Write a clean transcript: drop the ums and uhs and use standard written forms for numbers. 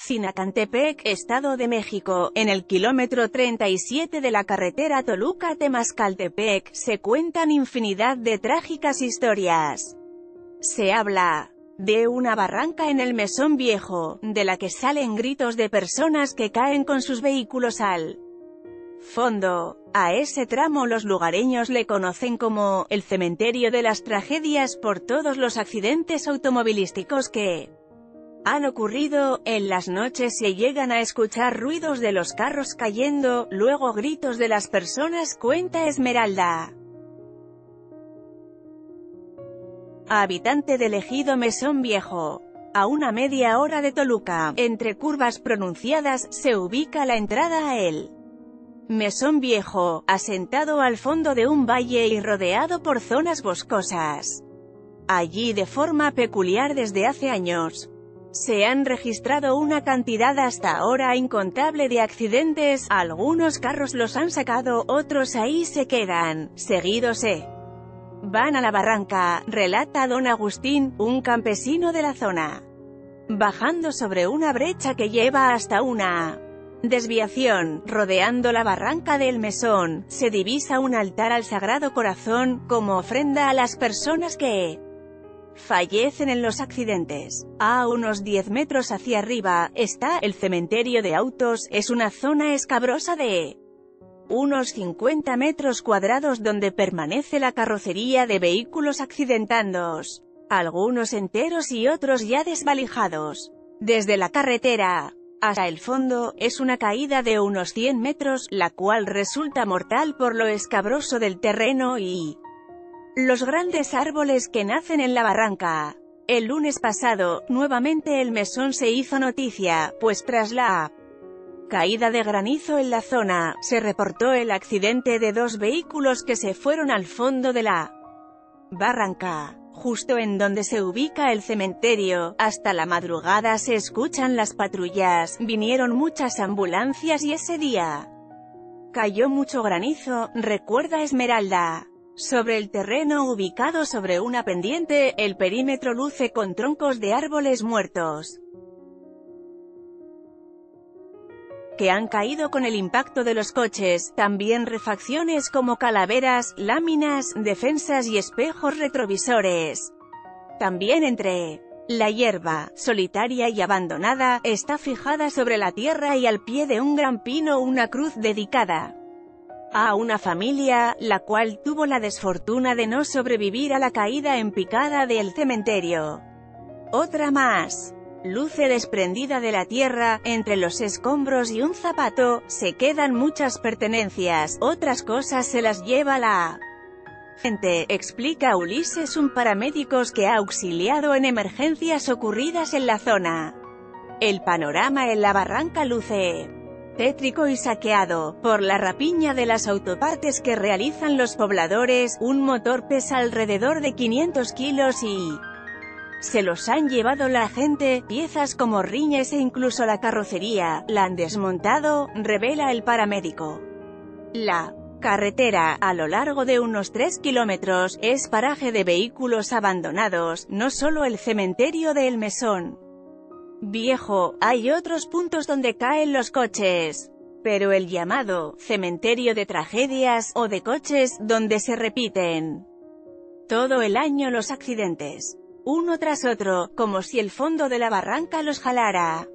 Sinacantepec, Estado de México, en el kilómetro 37 de la carretera Toluca-Temascaltepec, se cuentan infinidad de trágicas historias. Se habla de una barranca en el Mesón Viejo, de la que salen gritos de personas que caen con sus vehículos al fondo. A ese tramo los lugareños le conocen como el cementerio de las tragedias por todos los accidentes automovilísticos que han ocurrido. En las noches se llegan a escuchar ruidos de los carros cayendo, luego gritos de las personas, cuenta Esmeralda, habitante del ejido Mesón Viejo. A una media hora de Toluca, entre curvas pronunciadas, se ubica la entrada a el Mesón Viejo, asentado al fondo de un valle y rodeado por zonas boscosas. Allí, de forma peculiar desde hace años, se han registrado una cantidad hasta ahora incontable de accidentes. Algunos carros los han sacado, otros ahí se quedan, seguidos se van a la barranca, relata don Agustín, un campesino de la zona. Bajando sobre una brecha que lleva hasta una desviación, rodeando la barranca del Mesón, se divisa un altar al Sagrado Corazón, como ofrenda a las personas que fallecen en los accidentes. A unos 10 metros hacia arriba, está el cementerio de autos. Es una zona escabrosa de unos 50 metros cuadrados donde permanece la carrocería de vehículos accidentados, algunos enteros y otros ya desvalijados. Desde la carretera hasta el fondo, es una caída de unos 100 metros, la cual resulta mortal por lo escabroso del terreno y los grandes árboles que nacen en la barranca. El lunes pasado, nuevamente el Mesón se hizo noticia, pues tras la caída de granizo en la zona, se reportó el accidente de 2 vehículos que se fueron al fondo de la barranca, justo en donde se ubica el cementerio. Hasta la madrugada se escuchan las patrullas, vinieron muchas ambulancias y ese día cayó mucho granizo, recuerda Esmeralda. Sobre el terreno ubicado sobre una pendiente, el perímetro luce con troncos de árboles muertos que han caído con el impacto de los coches, también refacciones como calaveras, láminas, defensas y espejos retrovisores. También entre la hierba, solitaria y abandonada, está fijada sobre la tierra y al pie de un gran pino una cruz dedicada a una familia, la cual tuvo la desfortuna de no sobrevivir a la caída en picada del cementerio. Otra más luce desprendida de la tierra, entre los escombros y un zapato, se quedan muchas pertenencias, otras cosas se las lleva la gente, explica Ulises, un paramédico que ha auxiliado en emergencias ocurridas en la zona. El panorama en la barranca luce tétrico y saqueado por la rapiña de las autopartes que realizan los pobladores. Un motor pesa alrededor de 500 kilos y se los han llevado la gente. Piezas como riñes e incluso la carrocería la han desmontado, revela el paramédico. La carretera, a lo largo de unos 3 kilómetros, es paraje de vehículos abandonados. No solo el cementerio de El Mesón Viejo, hay otros puntos donde caen los coches, pero el llamado cementerio de tragedias o de coches, donde se repiten todo el año los accidentes, uno tras otro, como si el fondo de la barranca los jalara.